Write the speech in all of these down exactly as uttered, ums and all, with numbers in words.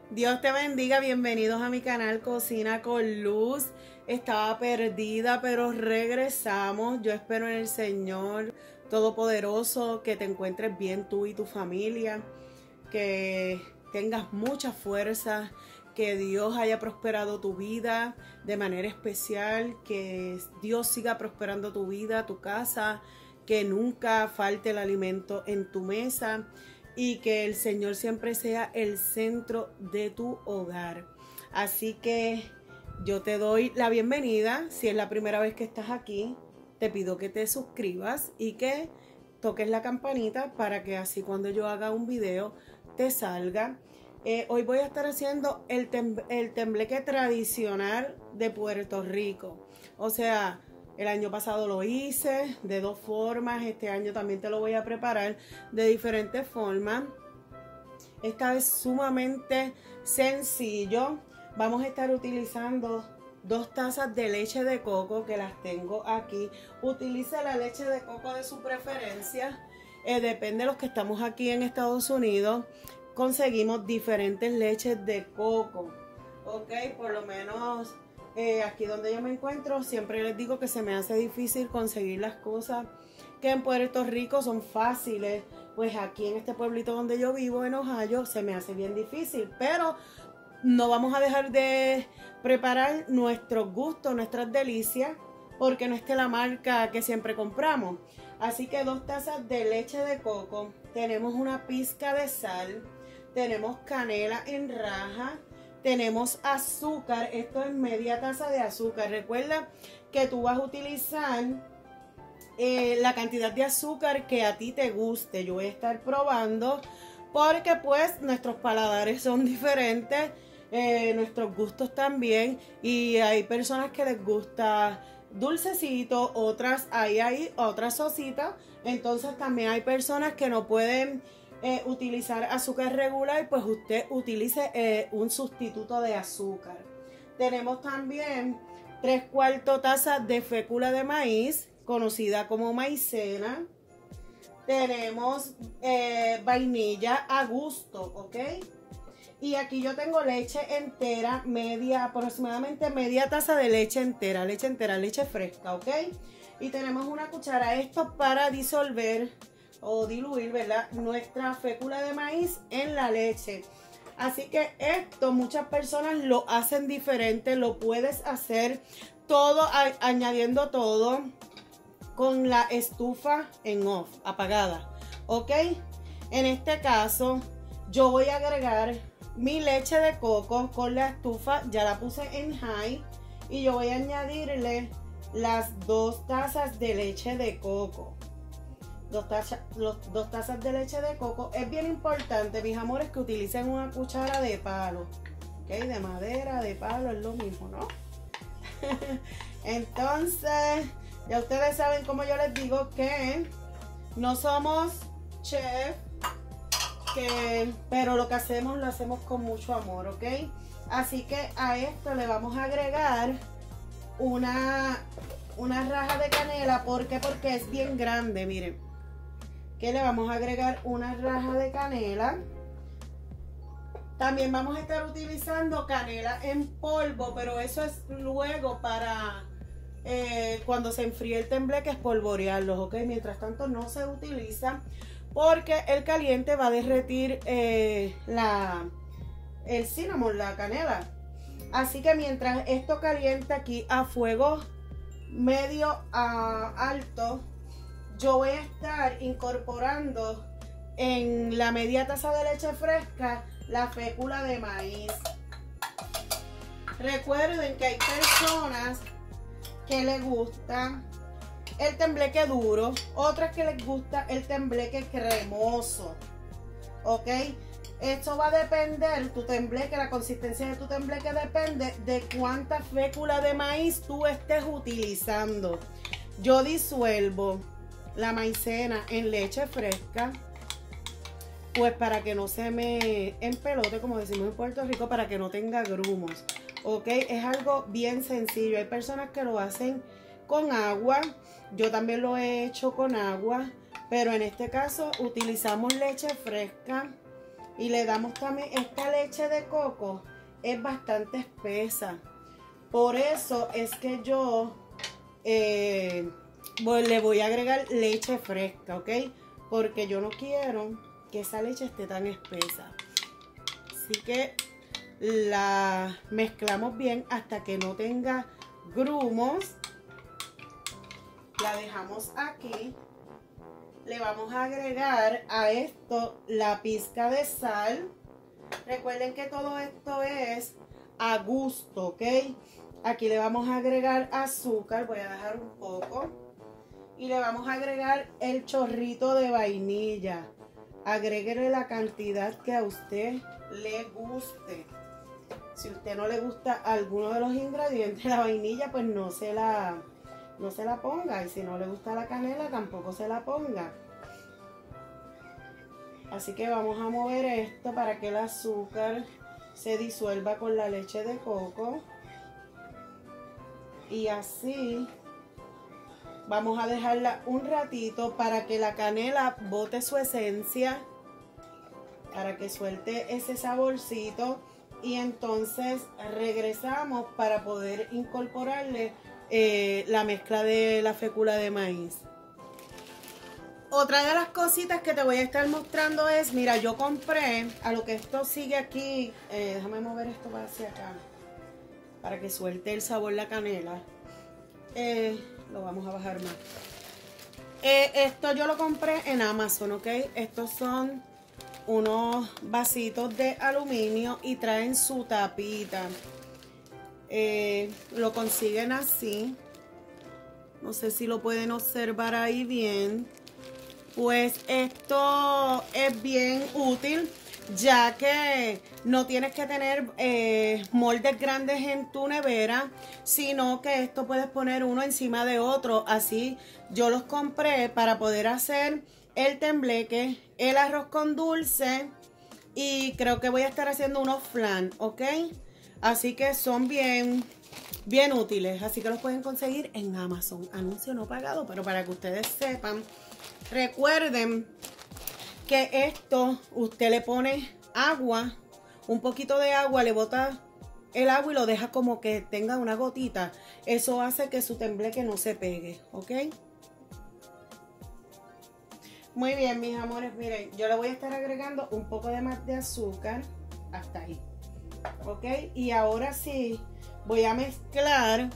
Dios te bendiga, bienvenidos a mi canal Cocina con Luz. Estaba perdida, pero regresamos. Yo espero en el Señor Todopoderoso que te encuentres bien tú y tu familia, que tengas mucha fuerza, que Dios haya prosperado tu vida de manera especial, que Dios siga prosperando tu vida, tu casa, que nunca falte el alimento en tu mesa y que el Señor siempre sea el centro de tu hogar. Así que yo te doy la bienvenida. Si es la primera vez que estás aquí, te pido que te suscribas y que toques la campanita para que así cuando yo haga un video te salga. Eh, hoy voy a estar haciendo el, tem el tembleque tradicional de Puerto Rico. O sea, el año pasado lo hice de dos formas, este año también te lo voy a preparar de diferentes formas. Esta vez sumamente sencillo. Vamos a estar utilizando dos tazas de leche de coco que las tengo aquí. Utilice la leche de coco de su preferencia. Eh, depende de los que estamos aquí en Estados Unidos. Conseguimos diferentes leches de coco. Ok, por lo menos eh, aquí donde yo me encuentro, siempre les digo que se me hace difícil conseguir las cosas que en Puerto Rico son fáciles. Pues aquí en este pueblito donde yo vivo, en Ohio, se me hace bien difícil. Pero no vamos a dejar de preparar nuestros gustos, nuestras delicias, porque no esté la marca que siempre compramos. Así que dos tazas de leche de coco, tenemos una pizca de sal, tenemos canela en raja, tenemos azúcar. Esto es media taza de azúcar. Recuerda que tú vas a utilizar eh, la cantidad de azúcar que a ti te guste. Yo voy a estar probando porque pues nuestros paladares son diferentes, eh, nuestros gustos también, y hay personas que les gusta dulcecito, otras hay ahí otras sositas. Entonces también hay personas que no pueden eh, utilizar azúcar regular, pues usted utilice eh, un sustituto de azúcar. Tenemos también tres cuartos tazas de fécula de maíz, conocida como maicena. Tenemos eh, vainilla a gusto, ¿ok? Y aquí yo tengo leche entera, media, aproximadamente media taza de leche entera, leche entera, leche fresca, ¿ok? Y tenemos una cuchara, esto para disolver o diluir, ¿verdad?, nuestra fécula de maíz en la leche. Así que esto muchas personas lo hacen diferente, lo puedes hacer todo, a, añadiendo todo con la estufa en off, apagada, ¿ok? En este caso yo voy a agregar mi leche de coco con la estufa, ya la puse en high, y yo voy a añadirle las dos tazas de leche de coco. Dos, taza, los, dos tazas de leche de coco. Es bien importante, mis amores, que utilicen una cuchara de palo, ¿ok? De madera, de palo, es lo mismo, ¿no? Entonces, ya ustedes saben, como yo les digo, que no somos chef, que, pero lo que hacemos lo hacemos con mucho amor, ¿ok? Así que a esto le vamos a agregar una, una raja de canela. ¿Por qué? Porque es bien grande, miren. Que le vamos a agregar una raja de canela. También vamos a estar utilizando canela en polvo, pero eso es luego para eh, cuando se enfríe el tembleque, espolvorearlos, ¿ok? Mientras tanto no se utiliza porque el caliente va a derretir eh, la, el cinnamon, la canela. Así que mientras esto calienta aquí a fuego medio a alto, yo voy a estar incorporando en la media taza de leche fresca la fécula de maíz. Recuerden que hay personas que les gusta el tembleque duro, otras que les gusta el tembleque cremoso, ¿ok? Esto va a depender, tu tembleque, la consistencia de tu tembleque depende de cuánta fécula de maíz tú estés utilizando. Yo disuelvo la maicena en leche fresca, pues para que no se me empelote, como decimos en Puerto Rico, para que no tenga grumos, ¿ok? Es algo bien sencillo. Hay personas que lo hacen con agua, yo también lo he hecho con agua, pero en este caso utilizamos leche fresca Y le damos también, esta leche de coco es bastante espesa. Por eso es que yo eh, voy, le voy a agregar leche fresca, ¿ok? Porque yo no quiero que esa leche esté tan espesa. Así que la mezclamos bien hasta que no tenga grumos. La dejamos aquí. Le vamos a agregar a esto la pizca de sal. Recuerden que todo esto es a gusto, ¿ok? Aquí le vamos a agregar azúcar. Voy a dejar un poco. Y le vamos a agregar el chorrito de vainilla. Agréguele la cantidad que a usted le guste. Si a usted no le gusta alguno de los ingredientes, la vainilla, pues no se la... no se la ponga, y si no le gusta la canela tampoco se la ponga. Así que vamos a mover esto para que el azúcar se disuelva con la leche de coco. Y así vamos a dejarla un ratito para que la canela bote su esencia, para que suelte ese saborcito, y entonces regresamos para poder incorporarle Eh, la mezcla de la fécula de maíz. Otra de las cositas que te voy a estar mostrando es, mira, yo compré, a lo que esto sigue aquí, eh, déjame mover esto para hacia acá, para que suelte el sabor la canela. Eh, lo vamos a bajar más. Eh, esto yo lo compré en Amazon, ¿ok? Estos son unos vasitos de aluminio y traen su tapita. Eh, lo consiguen así. No sé si lo pueden observar ahí bien. Pues esto es bien útil, ya que no tienes que tener eh, moldes grandes en tu nevera, sino que esto puedes poner uno encima de otro. Así yo los compré para poder hacer el tembleque, el arroz con dulce, y creo que voy a estar haciendo unos flan, ¿ok? Así que son bien, bien útiles. Así que los pueden conseguir en Amazon. Anuncio no pagado, pero para que ustedes sepan. Recuerden que esto usted le pone agua, un poquito de agua, le bota el agua y lo deja como que tenga una gotita. Eso hace que su tembleque no se pegue, ¿ok? Muy bien, mis amores. Miren, yo le voy a estar agregando un poco de más de azúcar. Hasta ahí. Ok, y ahora sí voy a mezclar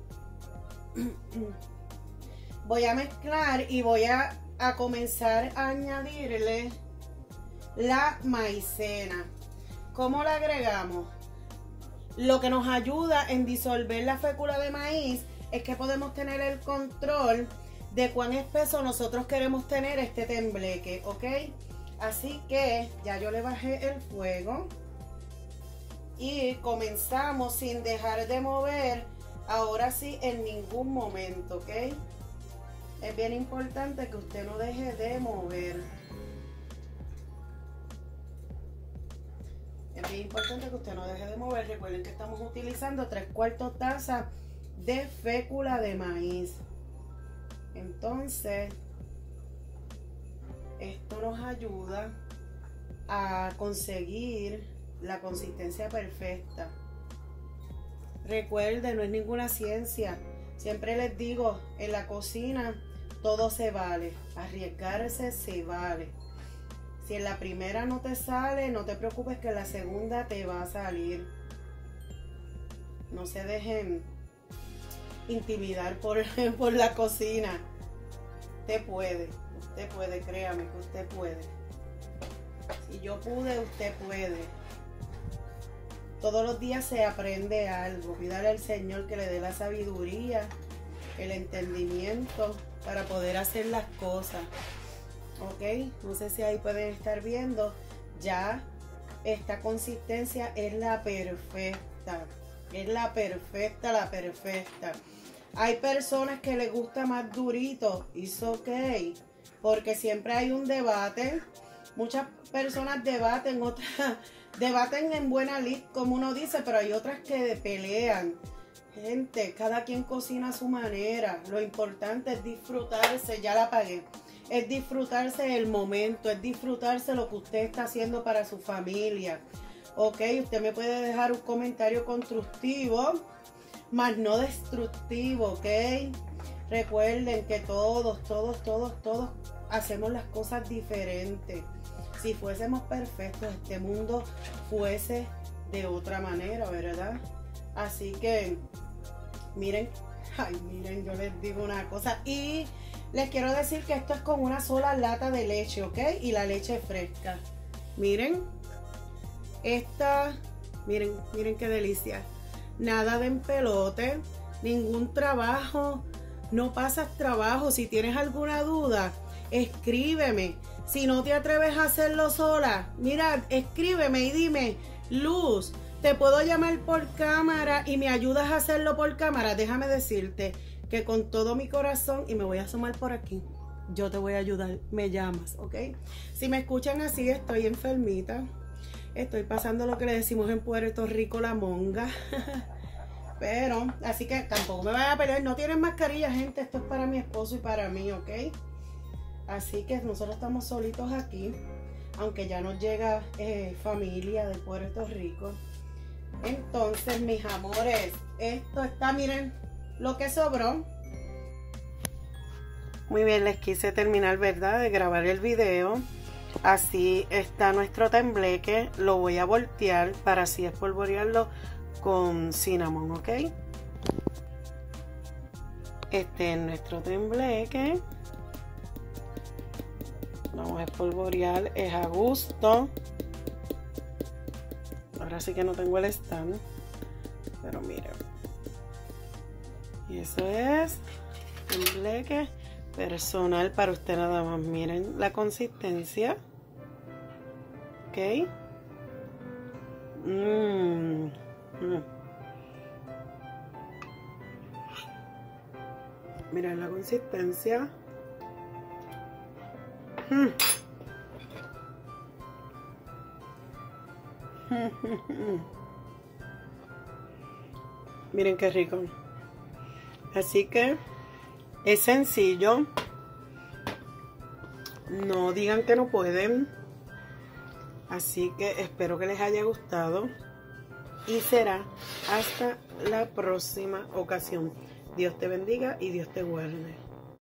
voy a mezclar y voy a, a comenzar a añadirle la maicena. ¿Cómo la agregamos? Lo que nos ayuda en disolver la fécula de maíz es que podemos tener el control de cuán espeso nosotros queremos tener este tembleque, ¿ok? Así que ya yo le bajé el fuego. Y comenzamos sin dejar de mover, ahora sí, en ningún momento, ¿ok? Es bien importante que usted no deje de mover. Es bien importante que usted no deje de mover. Recuerden que estamos utilizando tres cuartos taza de fécula de maíz. Entonces, esto nos ayuda a conseguir la consistencia perfecta. Recuerden, no es ninguna ciencia. Siempre les digo, en la cocina todo se vale. Arriesgarse se vale. Si en la primera no te sale, no te preocupes que en la segunda te va a salir. No se dejen intimidar por, por la cocina. Usted puede, usted puede, créame que usted puede. Si yo pude, usted puede. Todos los días se aprende algo. Pídale al Señor que le dé la sabiduría, el entendimiento para poder hacer las cosas. Ok, no sé si ahí pueden estar viendo. Ya esta consistencia es la perfecta. Es la perfecta, la perfecta. Hay personas que les gusta más durito. It's ok. Porque siempre hay un debate. Muchas personas debaten, otras debaten en buena lid, como uno dice, pero hay otras que pelean. Gente, cada quien cocina a su manera. Lo importante es disfrutarse. Ya la apagué. es disfrutarse el momento, es disfrutarse lo que usted está haciendo para su familia. Ok, usted me puede dejar un comentario constructivo, más no destructivo, ok. Recuerden que todos, todos, todos, todos hacemos las cosas diferentes. Si fuésemos perfectos, este mundo fuese de otra manera, ¿verdad? Así que, miren, ay, miren, yo les digo una cosa. Y les quiero decir que esto es con una sola lata de leche, ¿ok? Y la leche fresca. Miren, esta, miren, miren qué delicia. Nada de empelote, ningún trabajo, no pasas trabajo. Si tienes alguna duda, escríbeme. Si no te atreves a hacerlo sola, mira, escríbeme y dime, Luz, te puedo llamar por cámara y me ayudas a hacerlo por cámara. Déjame decirte que con todo mi corazón, y me voy a asomar por aquí, yo te voy a ayudar, me llamas, ¿ok? Si me escuchan así, estoy enfermita, estoy pasando lo que le decimos en Puerto Rico, la monga. Pero, así que tampoco me vayan a pelear, no tienen mascarilla, gente, esto es para mi esposo y para mí, ¿ok? Así que nosotros estamos solitos aquí, aunque ya nos llega eh, familia de Puerto Rico. Entonces, mis amores, esto está, miren, lo que sobró. Muy bien, les quise terminar, ¿verdad?, de grabar el video. Así está nuestro tembleque. Lo voy a voltear para así espolvorearlo con cinnamon, ¿ok? Este es nuestro tembleque. Vamos a espolvorear, es a gusto. Ahora sí que no tengo el stand, pero miren. Y eso es tembleque personal para usted nada más. Miren la consistencia. Ok. Mmm. Mm. Miren la consistencia. Mm. Miren qué rico. Así que es sencillo. No digan que no pueden. Así que espero que les haya gustado. Y será hasta la próxima ocasión. Dios te bendiga y Dios te guarde.